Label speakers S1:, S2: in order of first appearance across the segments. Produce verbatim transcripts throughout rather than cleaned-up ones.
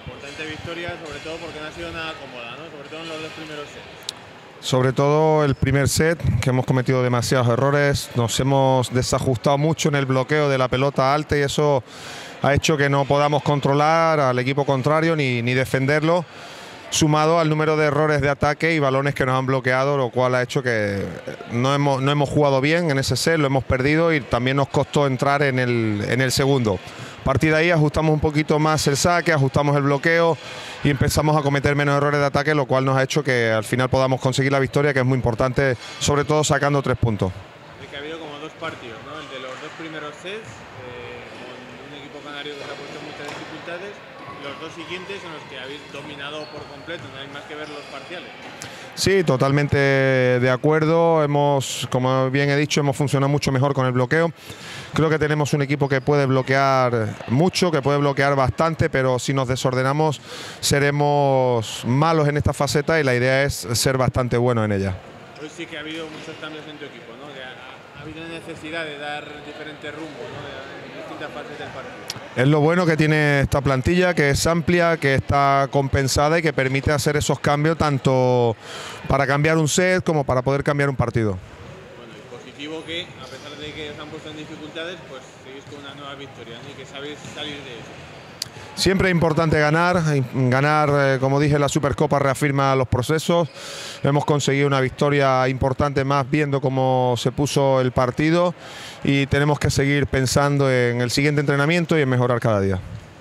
S1: Importante victoria, sobre todo porque no ha sido nada cómoda, ¿no? Sobre todo en los dos primeros sets.
S2: Sobre todo el primer set, que hemos cometido demasiados errores, nos hemos desajustado mucho en el bloqueo de la pelota alta y eso ha hecho que no podamos controlar al equipo contrario ni, ni defenderlo, sumado al número de errores de ataque y balones que nos han bloqueado, lo cual ha hecho que no hemos, no hemos jugado bien en ese set, lo hemos perdido y también nos costó entrar en el, en el segundo. A partir de ahí ajustamos un poquito más el saque, ajustamos el bloqueo y empezamos a cometer menos errores de ataque, lo cual nos ha hecho que al final podamos conseguir la victoria, que es muy importante, sobre todo sacando tres puntos.
S1: Es que ha habido como dos partidos, ¿no? El de los dos primeros sets, eh, con un equipo canario que se ha puesto en muchas dificultades, y los dos siguientes en los que habéis dominado por completo, no hay más que ver los parciales.
S2: Sí, totalmente de acuerdo. Hemos, como bien he dicho, hemos funcionado mucho mejor con el bloqueo. Creo que tenemos un equipo que puede bloquear mucho, que puede bloquear bastante, pero si nos desordenamos seremos malos en esta faceta y la idea es ser bastante buenos en ella.
S1: Hoy sí que ha habido muchos cambios en tu equipo, ¿no? Que ha, ha habido necesidad de dar diferentes rumbos, ¿no? En distintas fases del partido.
S2: Es lo bueno que tiene esta plantilla, que es amplia, que está compensada y que permite hacer esos cambios tanto para cambiar un set como para poder cambiar un partido.
S1: Bueno, y positivo que, a pesar de que os han puesto en dificultades, pues seguís con una nueva victoria, ¿no? Y que sabéis salir de eso.
S2: Siempre es importante ganar, ganar, eh, como dije, la Supercopa reafirma los procesos. Hemos conseguido una victoria importante más viendo cómo se puso el partido y tenemos que seguir pensando en el siguiente entrenamiento y en mejorar cada día.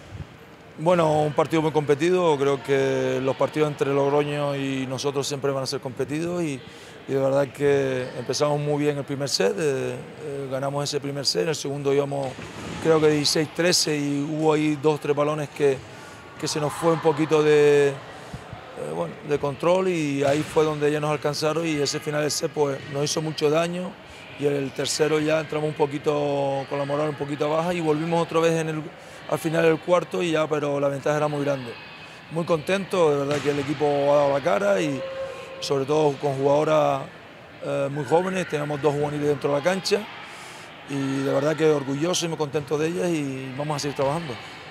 S3: Bueno, un partido muy competido, creo que los partidos entre Logroño y nosotros siempre van a ser competidos y, y de verdad que empezamos muy bien el primer set, eh, eh, ganamos ese primer set, en el segundo íbamos creo que dieciséis trece y hubo ahí dos tres balones que, que se nos fue un poquito de, eh, bueno, de control y ahí fue donde ya nos alcanzaron y ese final del set pues, nos hizo mucho daño y el tercero ya entramos un poquito con la moral un poquito baja y volvimos otra vez en el, al final del cuarto y ya, pero la ventaja era muy grande. Muy contento, de verdad que el equipo ha dado la cara y sobre todo con jugadoras eh, muy jóvenes, tenemos dos juveniles dentro de la cancha y de verdad que orgulloso y muy contento de ellas y vamos a seguir trabajando.